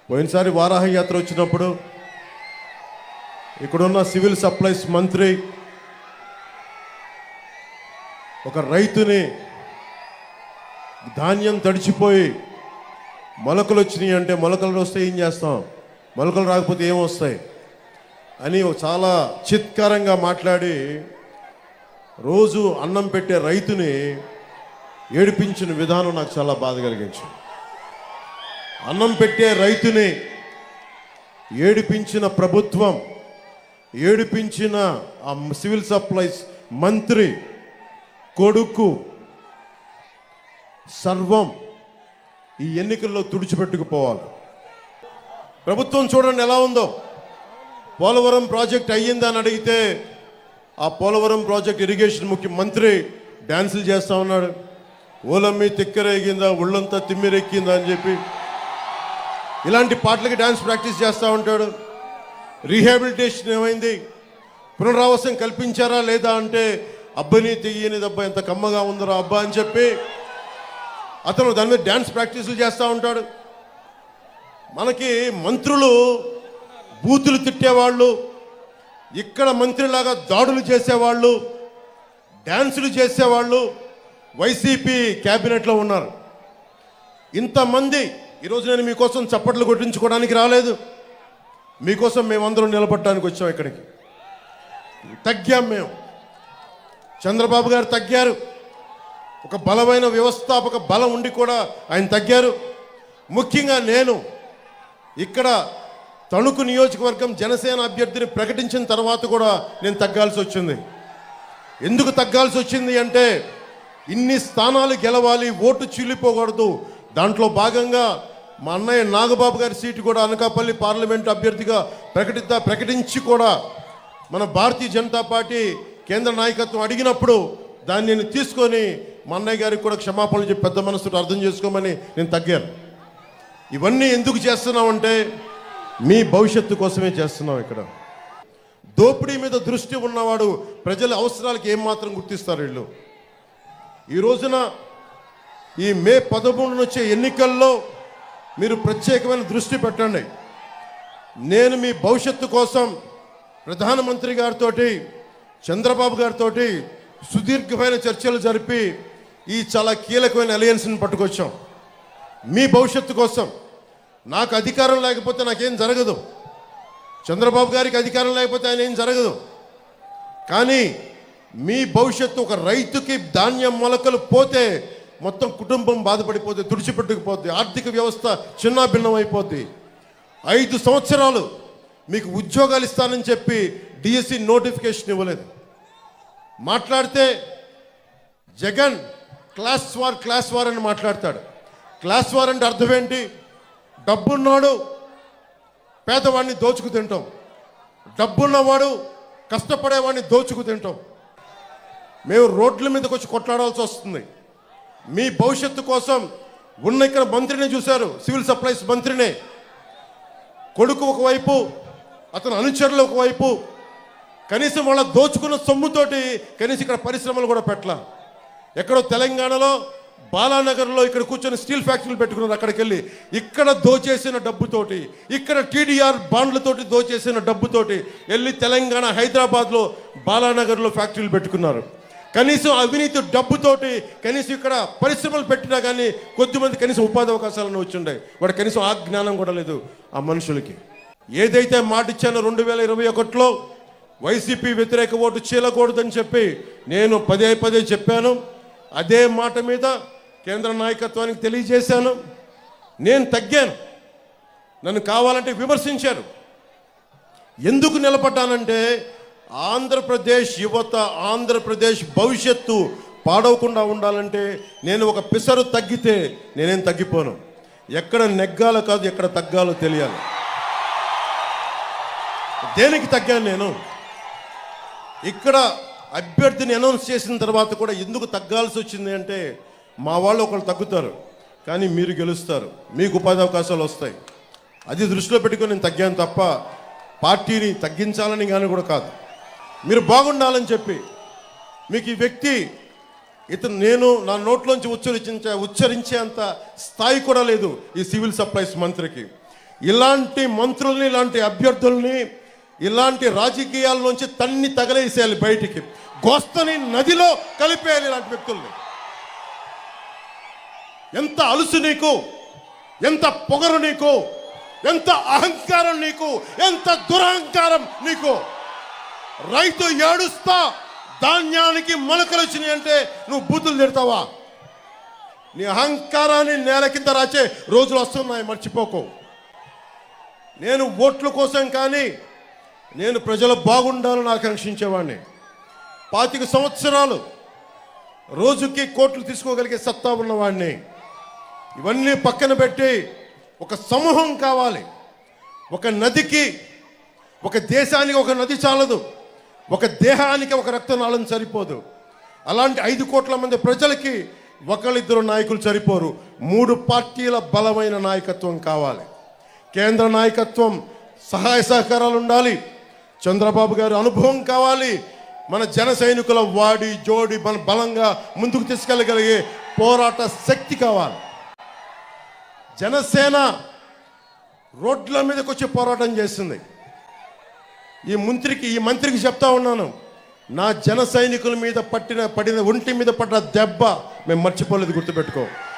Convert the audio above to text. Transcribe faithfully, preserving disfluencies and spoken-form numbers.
పోయినసారి వారాహ యాత్ర వచ్చినప్పుడు ఇక్కడున్న సివిల్ సప్లైస్ మంత్రి ఒక రైతుని ధాన్యం తడిచిపోయి మొలకలు వచ్చినాయి అంటే మొలకలు వస్తే ఏం చేస్తాం, మొలకలు రాకపోతే ఏం వస్తాయి అని చాలా చిత్కారంగా మాట్లాడి రోజు అన్నం పెట్టే రైతుని ఏడిపించిన విధానం నాకు చాలా బాధ కలిగించింది. అన్నం పెట్టే రైతుని ఏడిపించిన ప్రభుత్వం, ఏడిపించిన ఆ సివిల్ సప్లైస్ మంత్రి కొడుకు సర్వం ఈ ఎన్నికల్లో తుడిచిపెట్టుకుపోవాలి. ప్రభుత్వం చూడండి ఎలా ఉందో. పోలవరం ప్రాజెక్ట్ అయ్యిందని అడిగితే ఆ పోలవరం ప్రాజెక్ట్ ఇరిగేషన్ ముఖ్యమంత్రి డ్యాన్సులు చేస్తూ ఉన్నాడు. ఓలమ్మి తిక్కరేగిందా, ఒళ్ళంతా తిమ్మిరెక్కిందా అని చెప్పి ఇలాంటి పాటలకి డ్యాన్స్ ప్రాక్టీస్ చేస్తూ ఉంటాడు. రీహాబిలిటేషన్ ఏమైంది, పునరావాసం కల్పించారా లేదా అంటే అబ్బని తెయ్యని దబ్బా ఎంత కమ్మగా ఉందరా అబ్బా అని చెప్పి అతను దాని మీద డ్యాన్స్ ప్రాక్టీసులు చేస్తూ ఉంటాడు. మనకి మంత్రులు బూతులు తిట్టేవాళ్ళు, ఇక్కడ మంత్రిలాగా దాడులు చేసేవాళ్ళు, డ్యాన్సులు చేసేవాళ్ళు వైసీపీ క్యాబినెట్లో ఉన్నారు. ఇంతమంది ఈరోజు నేను మీకోసం చప్పట్లు కొట్టించుకోవడానికి రాలేదు, మీకోసం మేమందరం నిలబడడానికి వచ్చాం. ఇక్కడికి తగ్గాం మేము. చంద్రబాబు గారు తగ్గారు, ఒక బలమైన వ్యవస్థాపక బలం ఉండి కూడా ఆయన తగ్గారు. ముఖ్యంగా నేను ఇక్కడ తణుకు నియోజకవర్గం జనసేన అభ్యర్థిని ప్రకటించిన తర్వాత కూడా నేను తగ్గాల్సి వచ్చింది. ఎందుకు తగ్గాల్సి వచ్చింది అంటే ఇన్ని స్థానాలు గెలవాలి, ఓటు చీలిపోకూడదు. దాంట్లో భాగంగా మా అన్నయ్య నాగబాబు గారి సీటు కూడా అనకాపల్లి పార్లమెంట్ అభ్యర్థిగా ప్రకటిద్దా ప్రకటించి కూడా మన భారతీయ జనతా పార్టీ కేంద్ర నాయకత్వం అడిగినప్పుడు దాన్ని నేను తీసుకొని మా అన్నయ్య గారికి కూడా క్షమాపణలు చెప్పి పెద్ద మనసుతో అర్థం చేసుకోమని నేను తగ్గాను. ఇవన్నీ ఎందుకు చేస్తున్నామంటే మీ భవిష్యత్తు కోసమే చేస్తున్నాం. ఇక్కడ దోపిడీ మీద దృష్టి ఉన్నవాడు ప్రజల అవసరాలకు ఏమాత్రం గుర్తిస్తారు వీళ్ళు. ఈ రోజున ఈ మే పదమూడున వచ్చే ఎన్నికల్లో మీరు ప్రత్యేకమైన దృష్టి పెట్టండి. నేను మీ భవిష్యత్తు కోసం ప్రధానమంత్రి గారితో, చంద్రబాబు గారితో సుదీర్ఘమైన చర్చలు జరిపి ఈ చాలా కీలకమైన అలయన్స్ని పట్టుకొచ్చాం. మీ భవిష్యత్తు కోసం. నాకు అధికారం లేకపోతే నాకేం జరగదు, చంద్రబాబు గారికి అధికారం లేకపోతే ఆయన ఏం జరగదు. కానీ మీ భవిష్యత్తు, ఒక రైతుకి ధాన్యం మొలకలు పోతే మొత్తం కుటుంబం బాధపడిపోతే, తుడిచిపెట్టుకుపోద్ది, ఆర్థిక వ్యవస్థ చిన్నాభిన్నం అయిపోద్ది. ఐదు సంవత్సరాలు మీకు ఉద్యోగాలు ఇస్తానని చెప్పి డిఎస్సి నోటిఫికేషన్ ఇవ్వలేదు. మాట్లాడితే Jagan class war class war అని మాట్లాడతాడు. క్లాస్ వార్ అంటే అర్థం ఏంటి? డబ్బున్నాడు పేదవాడిని దోచుకు తింటాం, డబ్బున్నవాడు కష్టపడేవాడిని దోచుకు తింటాం. మేము రోడ్ల మీదకి వచ్చి కొట్లాడాల్సి వస్తుంది. మీ భవిష్యత్తు కోసం ఉన్న ఇక్కడ మంత్రిని చూశారు, సివిల్ సప్లైస్ మంత్రినే. కొడుకు ఒకవైపు, అతను అనుచరులు ఒకవైపు, కనీసం వాళ్ళ దోచుకున్న సొమ్ముతోటి కనీసం ఇక్కడ పరిశ్రమలు కూడా పెట్టలా. ఎక్కడో తెలంగాణలో బాలానగర్లో ఇక్కడ కూర్చొని స్టీల్ ఫ్యాక్టరీలు పెట్టుకున్నారు. అక్కడికి వెళ్ళి ఇక్కడ దోచేసిన డబ్బుతోటి, ఇక్కడ టీడీఆర్ బాండ్లతోటి దోచేసిన డబ్బుతోటి వెళ్ళి తెలంగాణ హైదరాబాద్లో బాలానగర్లో ఫ్యాక్టరీలు పెట్టుకున్నారు. కనీసం అవినీతి డబ్బుతోటి కనీసం ఇక్కడ పరిశ్రమలు పెట్టినా కానీ కొద్దిమంది కనీసం ఉపాధి అవకాశాలను వచ్చిండే. వాడు కనీసం ఆ జ్ఞానం కూడా లేదు ఆ మనుషులకి. ఏదైతే మాట ఇచ్చానో రెండు వేల ఇరవై ఒకటిలో వైసీపీ వ్యతిరేక ఓటు చీలకూడదని చెప్పి నేను పదే పదే చెప్పాను. అదే మాట మీద కేంద్ర నాయకత్వానికి తెలియజేశాను. నేను తగ్గాను, నన్ను కావాలంటే విమర్శించారు. ఎందుకు నిలబడ్డానంటే ఆంధ్రప్రదేశ్ యువత, ఆంధ్రప్రదేశ్ భవిష్యత్తు పాడవకుండా ఉండాలంటే నేను ఒక పిసరు తగ్గితే నేనేం తగ్గిపోను. ఎక్కడ నెగ్గాలో కాదు, ఎక్కడ తగ్గాలో తెలియాలి. దేనికి తగ్గాను నేను? ఇక్కడ అభ్యర్థిని అనౌన్స్ చేసిన తర్వాత కూడా ఎందుకు తగ్గాల్సి వచ్చింది అంటే మా వాళ్ళు ఒకళ్ళు తగ్గుతారు కానీ మీరు గెలుస్తారు, మీకు ఉపాధి అవకాశాలు వస్తాయి. అది దృష్టిలో పెట్టుకొని నేను తగ్గాను తప్ప పార్టీని తగ్గించాలని కానీ కూడా కాదు. మీరు బాగుండాలని చెప్పి మీకు ఈ వ్యక్తి ఇతను నేను నా నోట్లోంచి ఉచ్చరించే ఉచ్చరించేంత స్థాయి కూడా లేదు ఈ సివిల్ సప్లైస్ మంత్రికి. ఇలాంటి మంత్రుల్ని, ఇలాంటి అభ్యర్థుల్ని, ఇలాంటి రాజకీయాల నుంచి తన్ని తగలేసేయాలి, బయటికి గోస్తని నదిలో కలిపేయాలి ఇలాంటి వ్యక్తుల్ని. ఎంత అలుసు నీకు, ఎంత పొగరు నీకు, ఎంత అహంకారం నీకు, ఎంత దురహంకారం నీకు. రైతు ఏడుస్తా ధాన్యానికి మొలకలు వచ్చినాయి అంటే నువ్వు బూతులు తిడతావా? నీ అహంకారాన్ని నేల కింద రాచే రోజులు వస్తున్నాయి, మర్చిపోకు. నేను ఓట్ల కోసం కానీ, నేను ప్రజలు బాగుండాలని ఆకాంక్షించేవాడిని. పాతిక సంవత్సరాలు రోజుకి కోట్లు తీసుకోగలిగే సత్తా ఉన్నవాడిని. ఇవన్నీ పక్కన పెట్టి ఒక సమూహం కావాలి. ఒక నదికి, ఒక దేశానికి ఒక నది చాలదు, ఒక దేహానికి ఒక రక్తనాళం సరిపోదు. అలాంటి ఐదు కోట్ల మంది ప్రజలకి ఒకళ్ళిద్దరు నాయకులు సరిపోరు. మూడు పార్టీల బలమైన నాయకత్వం కావాలి. కేంద్ర నాయకత్వం సహాయ సహకారాలు ఉండాలి. చంద్రబాబు గారి అనుభవం కావాలి. మన జన సైనికుల వాడి జోడి మన బలంగా ముందుకు తీసుకెళ్ళగలిగే పోరాట శక్తి కావాలి. జనసేన రోడ్ల మీదకి వచ్చి పోరాటం చేస్తుంది. ఈ మంత్రికి ఈ మంత్రికి చెప్తా ఉన్నాను, నా జన సైనికుల మీద పట్టిన పడిన ఒంటి మీద పడ్డ దెబ్బ మేము మర్చిపోలేదు, గుర్తుపెట్టుకో.